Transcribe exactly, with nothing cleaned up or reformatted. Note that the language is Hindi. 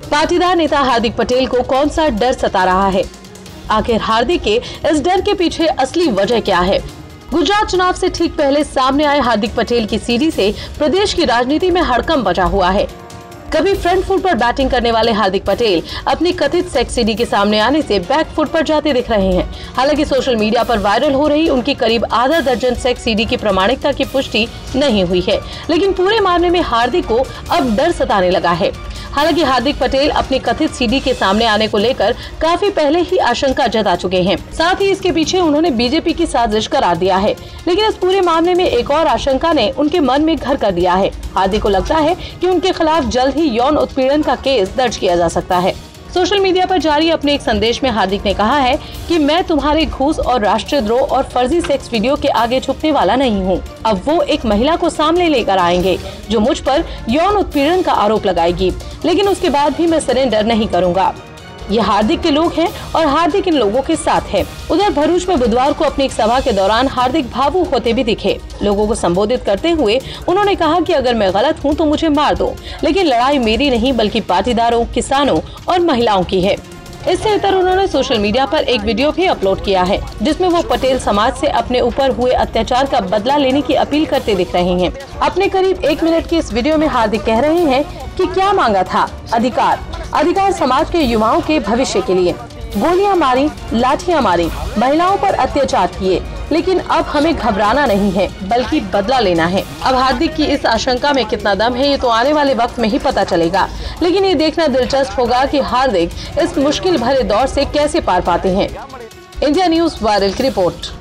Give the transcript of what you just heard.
पाटीदार नेता हार्दिक पटेल को कौन सा डर सता रहा है? आखिर हार्दिक के इस डर के पीछे असली वजह क्या है? गुजरात चुनाव से ठीक पहले सामने आए हार्दिक पटेल की सीढ़ी से प्रदेश की राजनीति में हड़कंप मचा हुआ है। कभी फ्रंट फुट पर बैटिंग करने वाले हार्दिक पटेल अपनी कथित सेक्स सीडी के सामने आने से बैक फुट पर जाते दिख रहे हैं। हालांकि सोशल मीडिया पर वायरल हो रही उनकी करीब आधा दर्जन सेक्स सीडी की प्रामाणिकता की पुष्टि नहीं हुई है, लेकिन पूरे मामले में हार्दिक को अब डर सताने लगा है। हालांकि हार्दिक पटेल अपनी कथित सीडी के सामने आने को लेकर काफी पहले ही आशंका जता चुके हैं। साथ ही इसके पीछे उन्होंने बीजेपी की साजिश करार दिया है, लेकिन इस पूरे मामले में एक और आशंका ने उनके मन में घर कर दिया है। हार्दिक को लगता है कि उनके खिलाफ जल्द ही यौन उत्पीड़न का केस दर्ज किया जा सकता है। सोशल मीडिया पर जारी अपने एक संदेश में हार्दिक ने कहा है कि मैं तुम्हारे घूस और राष्ट्रद्रोह और फर्जी सेक्स वीडियो के आगे झुकने वाला नहीं हूं। अब वो एक महिला को सामने लेकर आएंगे जो मुझ पर यौन उत्पीड़न का आरोप लगाएगी, लेकिन उसके बाद भी मैं सरेंडर नहीं करूंगा। ये हार्दिक के लोग हैं और हार्दिक इन लोगों के साथ है। उधर भरूच में बुधवार को अपनी एक सभा के दौरान हार्दिक भावुक होते भी दिखे। लोगों को संबोधित करते हुए उन्होंने कहा कि अगर मैं गलत हूं तो मुझे मार दो, लेकिन लड़ाई मेरी नहीं बल्कि पाटीदारों, किसानों और महिलाओं की है। इससे इतर उन्होंने सोशल मीडिया पर एक वीडियो भी अपलोड किया है, जिसमें वो पटेल समाज से अपने ऊपर हुए अत्याचार का बदला लेने की अपील करते दिख रहे हैं। अपने करीब एक मिनट की इस वीडियो में हार्दिक कह रहे हैं कि क्या मांगा था? अधिकार अधिकार समाज के युवाओं के भविष्य के लिए। गोलियां मारी, लाठियां मारी, महिलाओं पर अत्याचार किए, लेकिन अब हमें घबराना नहीं है बल्कि बदला लेना है। अब हार्दिक की इस आशंका में कितना दम है ये तो आने वाले वक्त में ही पता चलेगा, लेकिन ये देखना दिलचस्प होगा कि हार्दिक इस मुश्किल भरे दौर से कैसे पार पाते हैं। इंडिया न्यूज वायरल की रिपोर्ट।